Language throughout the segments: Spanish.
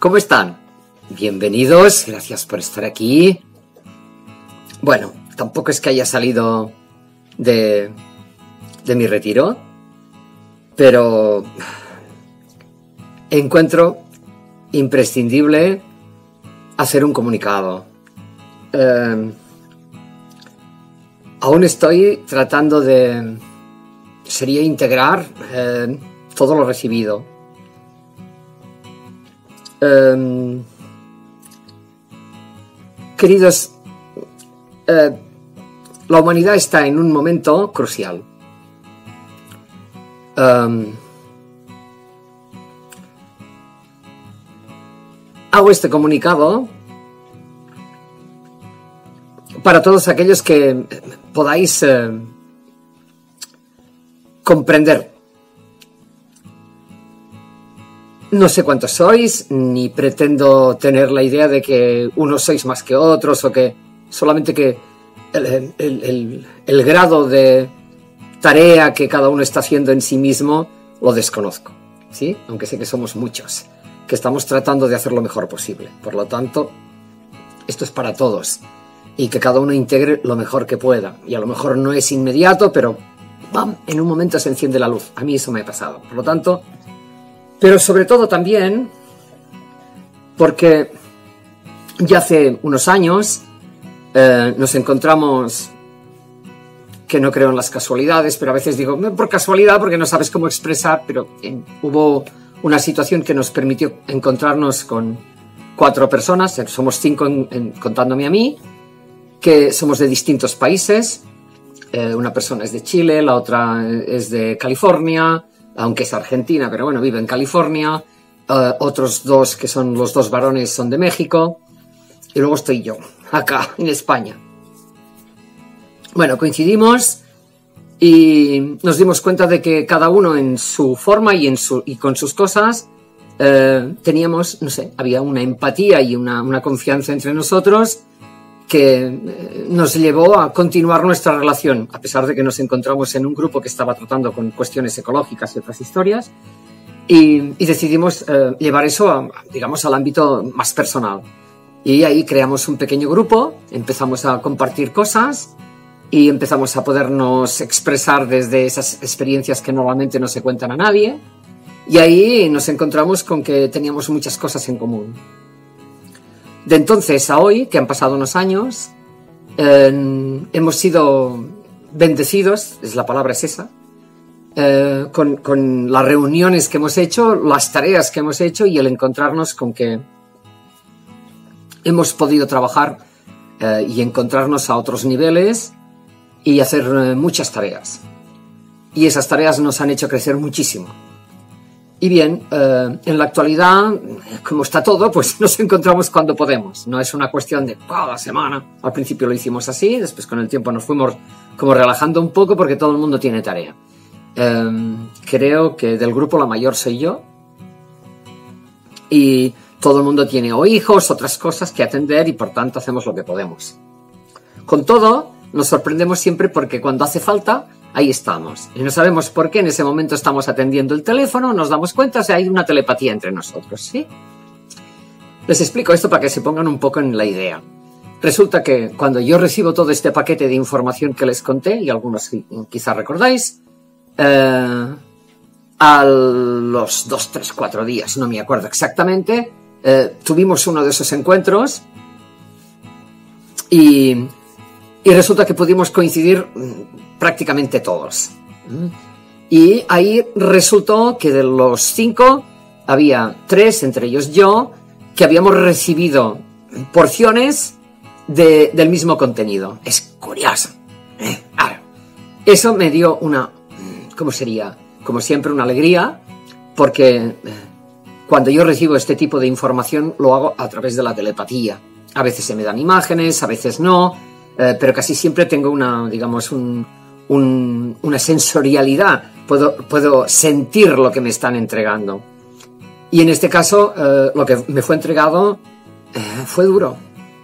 ¿Cómo están? Bienvenidos, gracias por estar aquí. Bueno, tampoco es que haya salido de mi retiro, pero encuentro imprescindible hacer un comunicado. Aún estoy tratando de integrar todo lo recibido. Queridos, la humanidad está en un momento crucial. Hago este comunicado para todos aquellos que podáis comprender. No sé cuántos sois, ni pretendo tener la idea de que unos sois más que otros, o que solamente que el grado de tarea que cada uno está haciendo en sí mismo lo desconozco, ¿sí? Aunque sé que somos muchos, que estamos tratando de hacer lo mejor posible. Por lo tanto, esto es para todos, y que cada uno integre lo mejor que pueda. Y a lo mejor no es inmediato, pero ¡bam!, en un momento se enciende la luz. A mí eso me ha pasado. Por lo tanto, pero sobre todo también porque ya hace unos años nos encontramos, que no creo en las casualidades, pero a veces digo, no por casualidad, porque no sabes cómo expresar, pero hubo una situación que nos permitió encontrarnos con 4 personas, somos 5 contándome a mí, que somos de distintos países. Una persona es de Chile, la otra es de California, aunque es argentina, pero bueno, vive en California. Otros 2, que son los 2 varones, son de México. Y luego estoy yo, acá, en España. Bueno, coincidimos y nos dimos cuenta de que cada uno en su forma y con sus cosas teníamos, no sé, había una empatía y una confianza entre nosotros que nos llevó a continuar nuestra relación, a pesar de que nos encontramos en un grupo que estaba tratando con cuestiones ecológicas y otras historias, y decidimos llevar eso, digamos, al ámbito más personal. Y ahí creamos un pequeño grupo, empezamos a compartir cosas y empezamos a podernos expresar desde esas experiencias que normalmente no se cuentan a nadie, y ahí nos encontramos con que teníamos muchas cosas en común. De entonces a hoy, que han pasado unos años, hemos sido bendecidos, la palabra es esa, con las reuniones que hemos hecho, las tareas que hemos hecho y el encontrarnos con que hemos podido trabajar y encontrarnos a otros niveles y hacer muchas tareas. Y esas tareas nos han hecho crecer muchísimo. Y bien, en la actualidad, como está todo, pues nos encontramos cuando podemos. No es una cuestión de cada semana. Al principio lo hicimos así, después con el tiempo nos fuimos como relajando un poco porque todo el mundo tiene tarea. Creo que del grupo la mayor soy yo. Y todo el mundo tiene o hijos, otras cosas que atender, y por tanto hacemos lo que podemos. Con todo, nos sorprendemos siempre porque cuando hace falta, ahí estamos. Y no sabemos por qué en ese momento estamos atendiendo el teléfono, nos damos cuenta, o sea, hay una telepatía entre nosotros, ¿sí? Les explico esto para que se pongan un poco en la idea. Resulta que cuando yo recibo todo este paquete de información que les conté, y algunos quizás recordáis, a los 2, 3, 4 días, no me acuerdo exactamente, tuvimos uno de esos encuentros y resulta que pudimos coincidir prácticamente todos. Y ahí resultó que de los 5 había 3, entre ellos yo, que habíamos recibido porciones del mismo contenido. Es curioso. Ahora, eso me dio una, ¿cómo sería? Como siempre, una alegría, porque cuando yo recibo este tipo de información lo hago a través de la telepatía. A veces se me dan imágenes, a veces no, pero casi siempre tengo una, digamos, una sensorialidad. Puedo sentir lo que me están entregando. Y en este caso, lo que me fue entregado fue duro.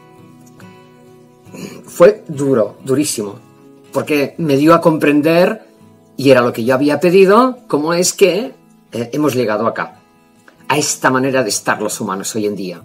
Fue durísimo, porque me dio a comprender, y era lo que yo había pedido, cómo es que hemos llegado acá. a esta manera de estar los humanos hoy en día.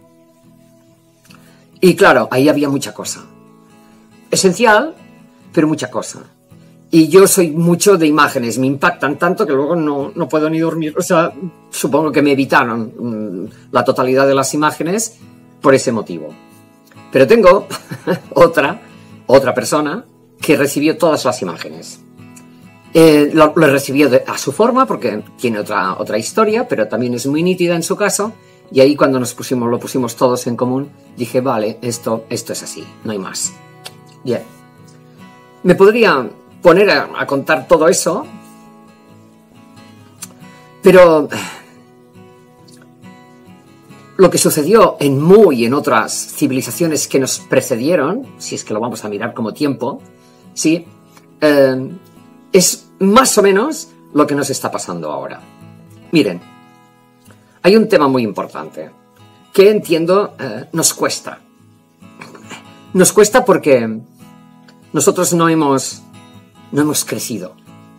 Y claro, ahí había mucha cosa. Esencial, pero mucha cosa. Y yo soy mucho de imágenes, me impactan tanto que luego no puedo ni dormir. O sea, supongo que me evitaron la totalidad de las imágenes por ese motivo. Pero tengo otra persona que recibió todas las imágenes. Lo recibió a su forma porque tiene otra historia, pero también es muy nítida en su caso. Y ahí cuando lo pusimos todos en común, dije, vale, esto es así, no hay más. Bien. Me podría poner a contar todo eso, pero lo que sucedió en Mu y en otras civilizaciones que nos precedieron, si es que lo vamos a mirar como tiempo, sí, es más o menos lo que nos está pasando ahora. Miren, hay un tema muy importante que entiendo nos cuesta. Nos cuesta porque nosotros no hemos crecido.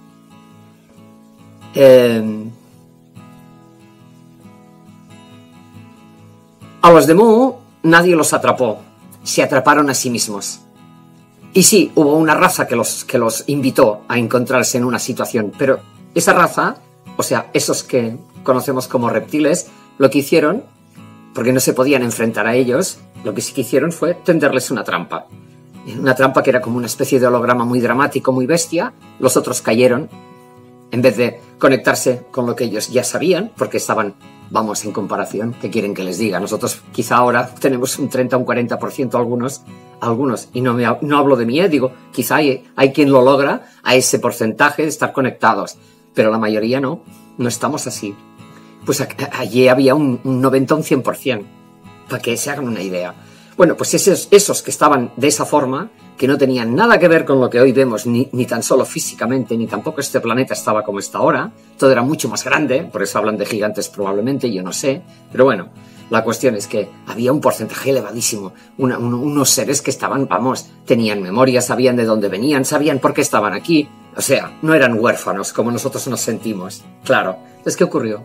A los de Mu nadie los atrapó, se atraparon a sí mismos. Y sí, hubo una raza que los invitó a encontrarse en una situación, pero esa raza, o sea, esos que conocemos como reptiles, lo que hicieron, porque no se podían enfrentar a ellos, lo que sí que hicieron fue tenderles una trampa. Una trampa que era como una especie de holograma muy dramático, muy bestia. Los otros cayeron, en vez de conectarse con lo que ellos ya sabían, porque estaban, vamos, en comparación, ¿qué quieren que les diga? Nosotros quizá ahora tenemos un 30 o un 40% algunos, y no hablo de mí, digo, quizá hay quien lo logra a ese porcentaje de estar conectados, pero la mayoría no estamos así. Pues allí había un 90 o un 100%, para que se hagan una idea. Bueno, pues esos que estaban de esa forma, que no tenían nada que ver con lo que hoy vemos, ni tan solo físicamente, ni tampoco este planeta estaba como está ahora, todo era mucho más grande, por eso hablan de gigantes probablemente, yo no sé, pero bueno, la cuestión es que había un porcentaje elevadísimo, unos seres que estaban, vamos, tenían memoria, sabían de dónde venían, sabían por qué estaban aquí, o sea, no eran huérfanos como nosotros nos sentimos. Claro, entonces, ¿qué ocurrió?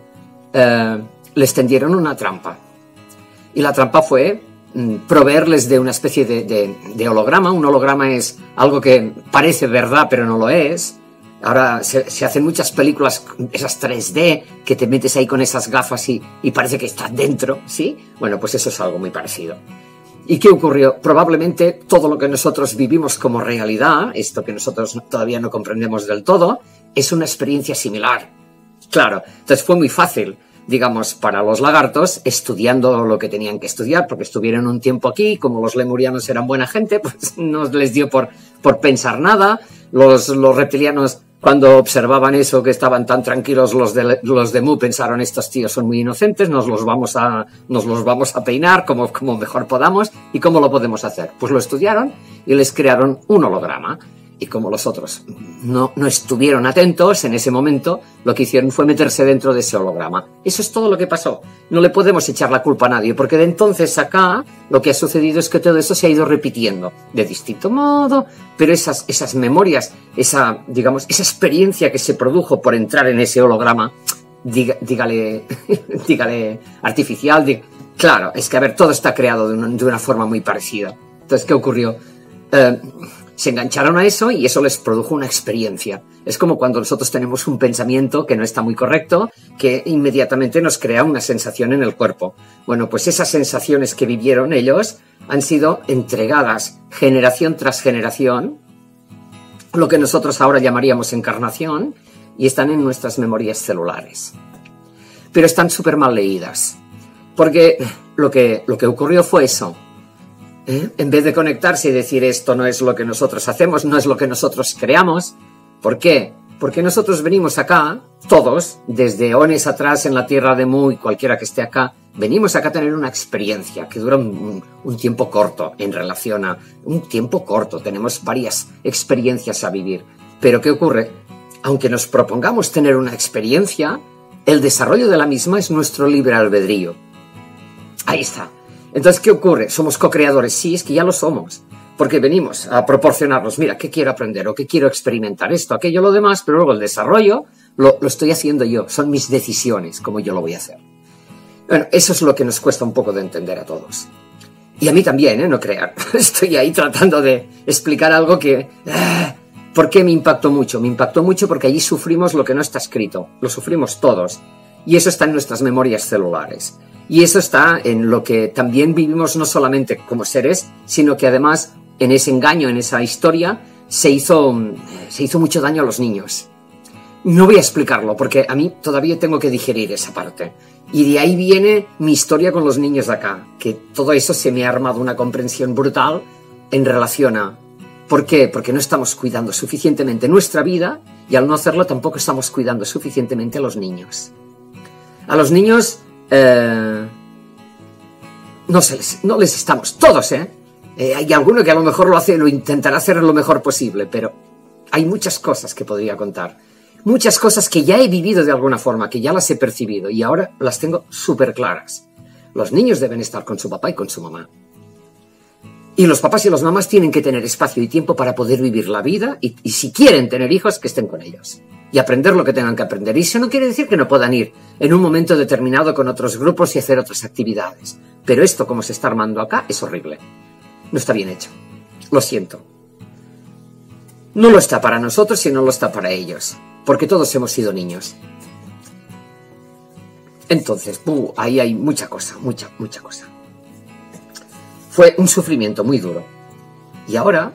Les tendieron una trampa, y la trampa fue proveerles de una especie de holograma. Un holograma es algo que parece verdad pero no lo es. Ahora se hacen muchas películas, esas 3D, que te metes ahí con esas gafas y parece que estás dentro, ¿sí? Bueno, pues eso es algo muy parecido. ¿Y qué ocurrió? Probablemente todo lo que nosotros vivimos como realidad, esto que nosotros todavía no comprendemos del todo, es una experiencia similar. Claro, entonces fue muy fácil, digamos, para los lagartos, estudiando lo que tenían que estudiar, porque estuvieron un tiempo aquí, como los lemurianos eran buena gente, pues no les dio por pensar nada. Los reptilianos, cuando observaban eso, que estaban tan tranquilos, los de Mu pensaron, estos tíos son muy inocentes, nos los vamos a peinar como mejor podamos. ¿Y cómo lo podemos hacer? Pues lo estudiaron y les crearon un holograma. Y como los otros no estuvieron atentos en ese momento, lo que hicieron fue meterse dentro de ese holograma. Eso es todo lo que pasó. No le podemos echar la culpa a nadie, porque de entonces acá lo que ha sucedido es que todo eso se ha ido repitiendo de distinto modo, pero esas memorias, esa experiencia que se produjo por entrar en ese holograma, dígale artificial, claro, es que a ver, todo está creado de una forma muy parecida. Entonces, ¿qué ocurrió? Se engancharon a eso y eso les produjo una experiencia. Es como cuando nosotros tenemos un pensamiento que no está muy correcto, que inmediatamente nos crea una sensación en el cuerpo. Bueno, pues esas sensaciones que vivieron ellos han sido entregadas generación tras generación, lo que nosotros ahora llamaríamos encarnación, y están en nuestras memorias celulares. Pero están súper mal leídas, porque lo que ocurrió fue eso. En vez de conectarse y decir esto no es lo que nosotros hacemos, no es lo que nosotros creamos. ¿Por qué? Porque nosotros venimos acá, todos, desde eones atrás en la tierra de Mu y cualquiera que esté acá, venimos acá a tener una experiencia que dura un tiempo corto en relación a un tiempo corto. Tenemos varias experiencias a vivir. Pero ¿qué ocurre? Aunque nos propongamos tener una experiencia, el desarrollo de la misma es nuestro libre albedrío. Ahí está. Entonces, ¿qué ocurre? ¿Somos co-creadores? Sí, es que ya lo somos, porque venimos a proporcionarnos, mira, ¿qué quiero aprender? O ¿qué quiero experimentar? Esto, aquello, lo demás, pero luego el desarrollo lo estoy haciendo yo, son mis decisiones, como yo lo voy a hacer. Bueno, eso es lo que nos cuesta un poco de entender a todos. Y a mí también, no crean. Estoy ahí tratando de explicar algo que... ¿Por qué me impactó mucho? Me impactó mucho porque allí sufrimos lo que no está escrito. Lo sufrimos todos. Y eso está en nuestras memorias celulares. Y eso está en lo que también vivimos no solamente como seres, sino que además en ese engaño, en esa historia, se hizo mucho daño a los niños. No voy a explicarlo porque a mí todavía tengo que digerir esa parte. Y de ahí viene mi historia con los niños de acá, que todo eso se me ha armado una comprensión brutal en relación a... ¿Por qué? Porque no estamos cuidando suficientemente nuestra vida y al no hacerlo tampoco estamos cuidando suficientemente a los niños. A los niños no les estamos, todos, hay alguno que a lo mejor lo intentará hacer lo mejor posible, pero hay muchas cosas que podría contar. Muchas cosas que ya he vivido de alguna forma, que ya las he percibido y ahora las tengo súper claras. Los niños deben estar con su papá y con su mamá. Y los papás y las mamás tienen que tener espacio y tiempo para poder vivir la vida y si quieren tener hijos, que estén con ellos. Y aprender lo que tengan que aprender. Y eso no quiere decir que no puedan ir en un momento determinado con otros grupos y hacer otras actividades. Pero esto, como se está armando acá, es horrible. No está bien hecho. Lo siento. No lo está para nosotros y no lo está para ellos. Porque todos hemos sido niños. Entonces, ahí hay mucha cosa, mucha cosa. Fue un sufrimiento muy duro. Y ahora,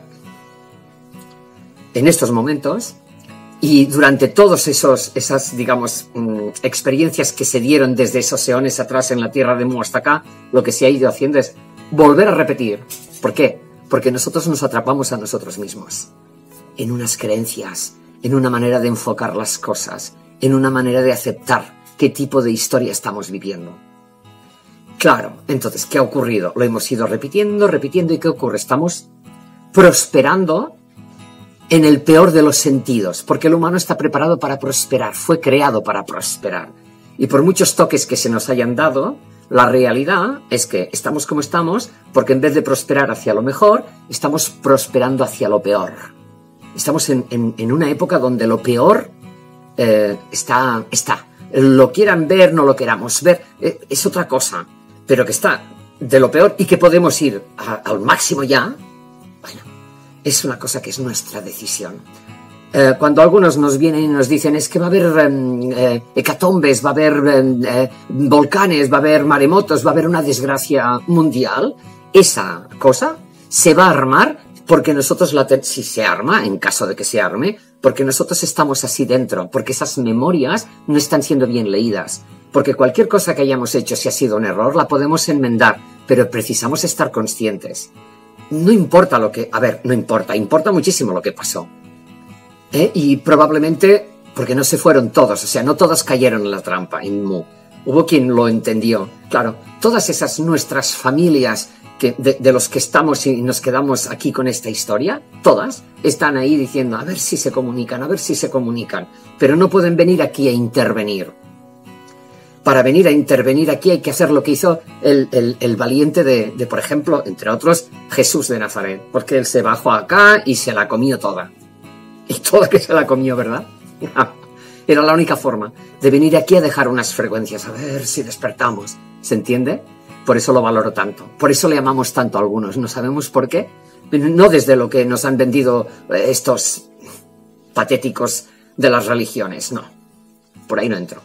en estos momentos, y durante todas esas, digamos, experiencias que se dieron desde esos eones atrás en la tierra de Mu hasta acá, lo que se ha ido haciendo es volver a repetir. ¿Por qué? Porque nosotros nos atrapamos a nosotros mismos. En unas creencias, en una manera de enfocar las cosas, en una manera de aceptar qué tipo de historia estamos viviendo. Claro, entonces, ¿qué ha ocurrido? Lo hemos ido repitiendo, ¿y qué ocurre? Estamos prosperando en el peor de los sentidos, porque el humano está preparado para prosperar, fue creado para prosperar. Y por muchos toques que se nos hayan dado, la realidad es que estamos como estamos, porque en vez de prosperar hacia lo mejor, estamos prosperando hacia lo peor. Estamos en una época donde lo peor está. Lo quieran ver, no lo queramos ver, es otra cosa. Pero que está de lo peor y que podemos ir al máximo ya, bueno, es una cosa que es nuestra decisión. Cuando algunos nos vienen y nos dicen es que va a haber hecatombes, va a haber volcanes, va a haber maremotos, va a haber una desgracia mundial, esa cosa se va a armar porque nosotros, si se arma, en caso de que se arme, porque nosotros estamos así dentro, porque esas memorias no están siendo bien leídas. Porque cualquier cosa que hayamos hecho, si ha sido un error, la podemos enmendar, pero precisamos estar conscientes. No importa lo que... no importa muchísimo lo que pasó. Y probablemente porque no se fueron todos, o sea, no todos cayeron en la trampa, en Mu. Hubo quien lo entendió. Claro, todas esas nuestras familias de los que estamos y nos quedamos aquí con esta historia, todas están ahí diciendo, a ver si se comunican, pero no pueden venir aquí a intervenir. Para venir a intervenir aquí hay que hacer lo que hizo el valiente de, por ejemplo, entre otros, Jesús de Nazaret. Porque él se bajó acá y se la comió toda. Y toda que se la comió, ¿verdad? Era la única forma de venir aquí a dejar unas frecuencias, a ver si despertamos. ¿Se entiende? Por eso lo valoro tanto. Por eso le amamos tanto a algunos. No sabemos por qué. No desde lo que nos han vendido estos patéticos de las religiones, no. Por ahí no entro.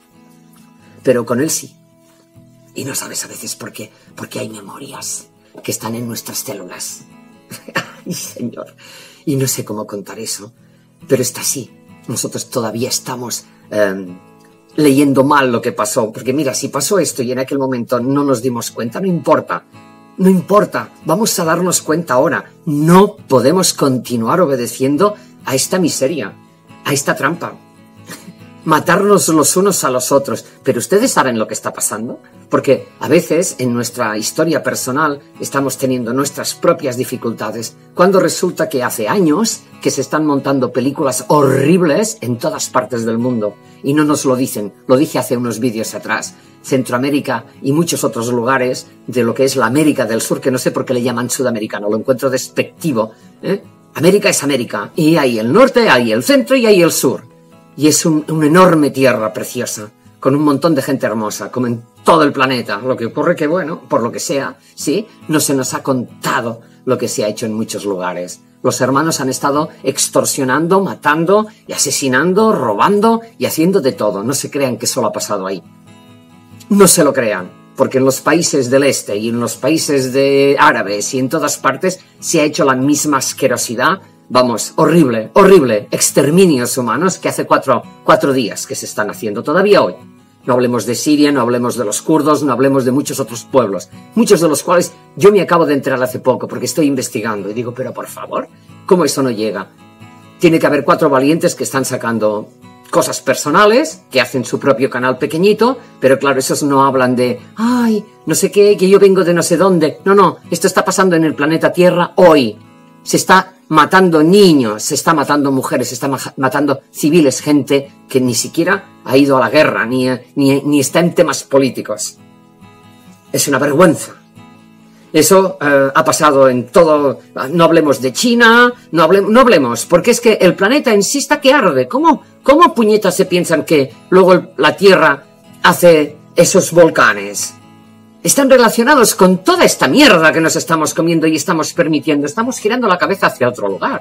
Pero con él sí. Y no sabes a veces por qué. Porque hay memorias que están en nuestras células. ¡Ay, Señor! Y no sé cómo contar eso, pero está así. Nosotros todavía estamos leyendo mal lo que pasó. Porque mira, si pasó esto y en aquel momento no nos dimos cuenta, no importa. No importa. Vamos a darnos cuenta ahora. No podemos continuar obedeciendo a esta miseria, a esta trampa. Matarnos los unos a los otros. Pero ¿ustedes saben lo que está pasando? Porque a veces en nuestra historia personal estamos teniendo nuestras propias dificultades, cuando resulta que hace años que se están montando películas horribles en todas partes del mundo. Y no nos lo dicen, lo dije hace unos vídeos atrás. Centroamérica y muchos otros lugares de lo que es la América del Sur, que no sé por qué le llaman sudamericano, lo encuentro despectivo. América es América, y hay el norte, hay el centro y hay el sur. Y es una enorme tierra preciosa, con un montón de gente hermosa, como en todo el planeta. Lo que ocurre que, bueno, por lo que sea, ¿sí? No se nos ha contado lo que se ha hecho en muchos lugares. Los hermanos han estado extorsionando, matando y asesinando, robando y haciendo de todo. No se crean que solo ha pasado ahí. No se lo crean, porque en los países del este y en los países de árabes y en todas partes se ha hecho la misma asquerosidad. Vamos, horrible, horrible, exterminios humanos que hace cuatro días que se están haciendo todavía hoy. No hablemos de Siria, no hablemos de los kurdos, no hablemos de muchos otros pueblos, muchos de los cuales yo me acabo de enterar hace poco porque estoy investigando y digo, pero por favor, ¿cómo eso no llega? Tiene que haber 4 valientes que están sacando cosas personales, que hacen su propio canal pequeñito, pero claro, esos no hablan de, ay, no sé qué, que yo vengo de no sé dónde. No, esto está pasando en el planeta Tierra hoy. Se está matando niños, se está matando mujeres, se está matando civiles, gente que ni siquiera ha ido a la guerra, ni está en temas políticos. Es una vergüenza. Eso ha pasado en todo. No hablemos de China, no hablemos, porque es que el planeta en sí está que arde. ¿Cómo puñetas se piensan que luego la Tierra hace esos volcanes? Están relacionados con toda esta mierda que nos estamos comiendo y estamos permitiendo. Estamos girando la cabeza hacia otro lugar.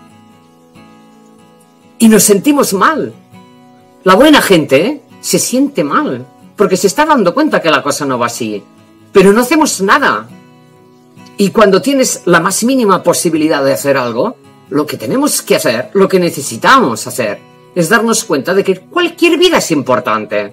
Y nos sentimos mal. La buena gente se siente mal, porque se está dando cuenta que la cosa no va así. Pero no hacemos nada. Y cuando tienes la más mínima posibilidad de hacer algo, lo que tenemos que hacer, lo que necesitamos hacer, es darnos cuenta de que cualquier vida es importante.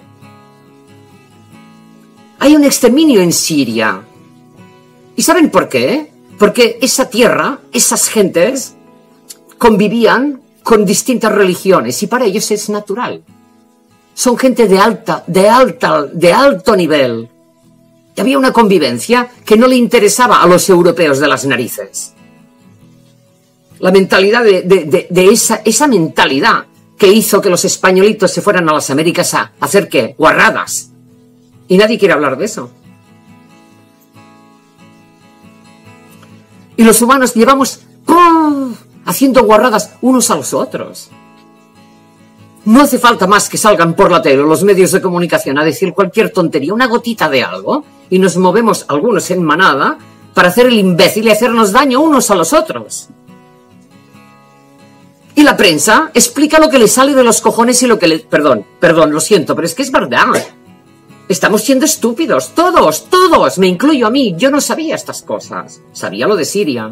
Hay un exterminio en Siria. ¿Y saben por qué? Porque esa tierra, esas gentes, convivían con distintas religiones y para ellos es natural. Son gente de alto nivel. Y había una convivencia que no le interesaba a los europeos de las narices. La mentalidad esa mentalidad que hizo que los españolitos se fueran a las Américas a hacer ¿qué? Guarradas. Y nadie quiere hablar de eso. Y los humanos llevamos haciendo guarradas unos a los otros. No hace falta más que salgan por la tele o los medios de comunicación a decir cualquier tontería, una gotita de algo, y nos movemos algunos en manada para hacer el imbécil y hacernos daño unos a los otros. Y la prensa explica lo que le sale de los cojones y lo que le... Perdón, lo siento, pero es que es verdad. Estamos siendo estúpidos, todos, me incluyo a mí. Yo no sabía estas cosas. Sabía lo de Siria.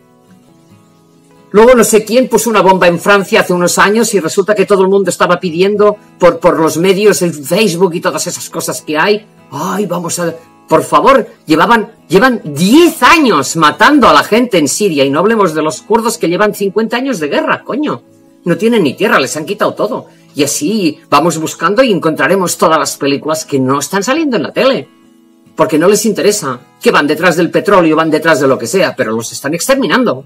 Luego no sé quién puso una bomba en Francia hace unos años y resulta que todo el mundo estaba pidiendo por los medios, el Facebook y todas esas cosas que hay. Ay, vamos a... Por favor, llevan 10 años matando a la gente en Siria y no hablemos de los kurdos que llevan 50 años de guerra, coño. No tienen ni tierra, les han quitado todo. Y así vamos buscando y encontraremos todas las películas que no están saliendo en la tele. Porque no les interesa, que van detrás del petróleo, van detrás de lo que sea, pero los están exterminando.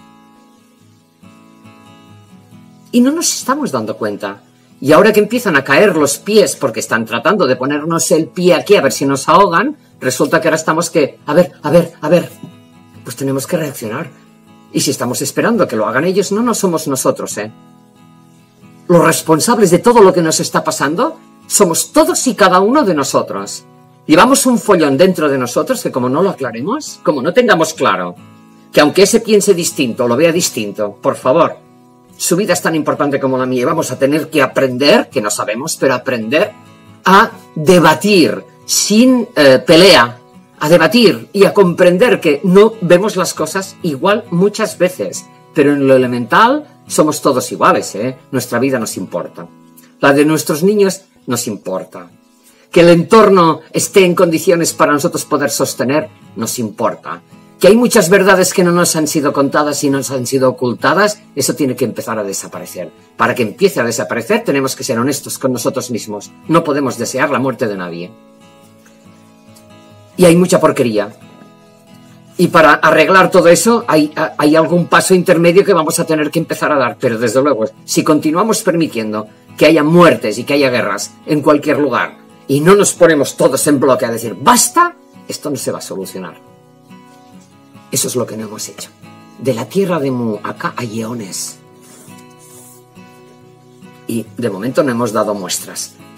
Y no nos estamos dando cuenta. Y ahora que empiezan a caer los pies porque están tratando de ponernos el pie aquí a ver si nos ahogan, resulta que ahora estamos que... A ver. Pues tenemos que reaccionar. Y si estamos esperando que lo hagan ellos, no somos nosotros, ¿eh? Los responsables de todo lo que nos está pasando somos todos y cada uno de nosotros. Llevamos un follón dentro de nosotros que como no lo aclaremos, como no tengamos claro, que aunque ese piense distinto, lo vea distinto, por favor, su vida es tan importante como la mía y vamos a tener que aprender, que no sabemos, pero aprender a debatir sin pelea, a debatir y a comprender que no vemos las cosas igual muchas veces, pero en lo elemental somos todos iguales, ¿eh? Nuestra vida nos importa. La de nuestros niños nos importa. Que el entorno esté en condiciones para nosotros poder sostener, nos importa. Que hay muchas verdades que no nos han sido contadas y nos han sido ocultadas, eso tiene que empezar a desaparecer. Para que empiece a desaparecer tenemos que ser honestos con nosotros mismos. No podemos desear la muerte de nadie. Y hay mucha porquería. Y para arreglar todo eso hay algún paso intermedio que vamos a tener que empezar a dar. Pero desde luego, si continuamos permitiendo que haya muertes y que haya guerras en cualquier lugar y no nos ponemos todos en bloque a decir ¡basta!, esto no se va a solucionar. Eso es lo que no hemos hecho. De la tierra de Mu, acá hay eones. Y de momento no hemos dado muestras.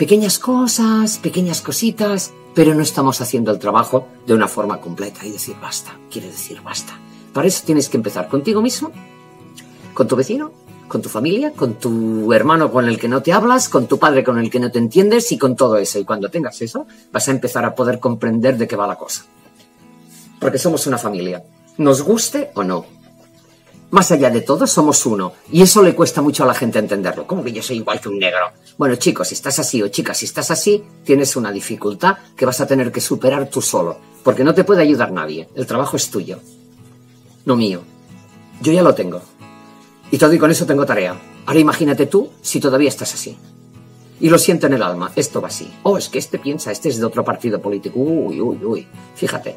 pequeñas cosas, pequeñas cositas, pero no estamos haciendo el trabajo de una forma completa. Y decir basta, quiere decir basta. Para eso tienes que empezar contigo mismo, con tu vecino, con tu familia, con tu hermano con el que no te hablas, con tu padre con el que no te entiendes y con todo eso. Y cuando tengas eso, vas a empezar a poder comprender de qué va la cosa. Porque somos una familia, nos guste o no. Más allá de todo, somos uno. Y eso le cuesta mucho a la gente entenderlo. ¿Cómo que yo soy igual que un negro? Bueno, chicos, si estás así o chicas, si estás así, tienes una dificultad que vas a tener que superar tú solo. Porque no te puede ayudar nadie. El trabajo es tuyo, no mío. Yo ya lo tengo. Y todo y con eso tengo tarea. Ahora imagínate tú si todavía estás así. Y lo siento en el alma, esto va así. Oh, es que este piensa, este es de otro partido político. Uy, uy, uy. Fíjate.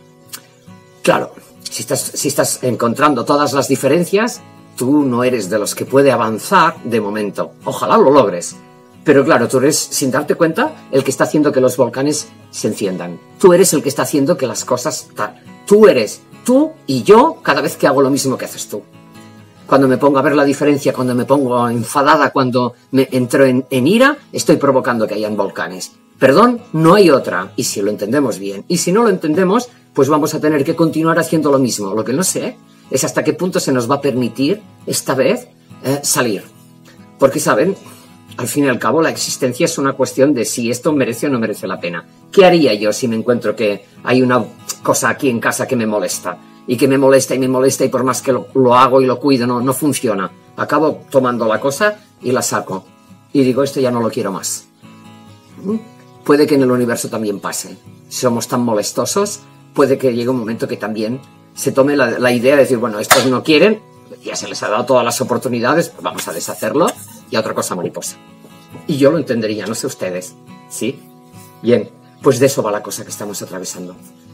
Claro. Si estás encontrando todas las diferencias, tú no eres de los que puede avanzar de momento. Ojalá lo logres. Pero claro, tú eres, sin darte cuenta, el que está haciendo que los volcanes se enciendan. Tú eres el que está haciendo que las cosas tal. Tú eres tú y yo cada vez que hago lo mismo que haces tú. Cuando me pongo a ver la diferencia, cuando me pongo enfadada, cuando me entro en ira, estoy provocando que hayan volcanes. Perdón, no hay otra. Y si lo entendemos bien. Y si no lo entendemos, pues vamos a tener que continuar haciendo lo mismo. Lo que no sé es hasta qué punto se nos va a permitir, esta vez, salir. Porque, ¿saben? Al fin y al cabo, la existencia es una cuestión de si esto merece o no merece la pena. ¿Qué haría yo si me encuentro que hay una cosa aquí en casa que me molesta? Y que me molesta y por más que lo hago y lo cuido, no funciona. Acabo tomando la cosa y la saco. Y digo, esto ya no lo quiero más. Puede que en el universo también pase. Si somos tan molestosos, puede que llegue un momento que también se tome la idea de decir, bueno, estos no quieren, ya se les ha dado todas las oportunidades, pues vamos a deshacerlo y a otra cosa mariposa. Y yo lo entendería, no sé ustedes. ¿Sí? Bien, pues de eso va la cosa que estamos atravesando.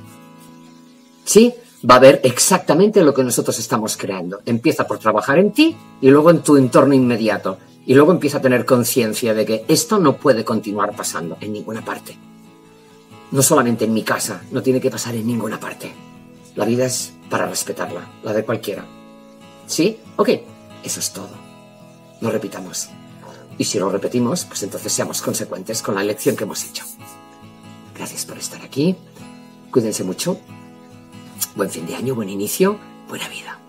¿Sí? Va a ver exactamente lo que nosotros estamos creando. Empieza por trabajar en ti y luego en tu entorno inmediato. Y luego empieza a tener conciencia de que esto no puede continuar pasando en ninguna parte. No solamente en mi casa, no tiene que pasar en ninguna parte. La vida es para respetarla, la de cualquiera. ¿Sí? Ok, eso es todo. No repitamos. Y si lo repetimos, pues entonces seamos consecuentes con la elección que hemos hecho. Gracias por estar aquí. Cuídense mucho. Buen fin de año, buen inicio, buena vida.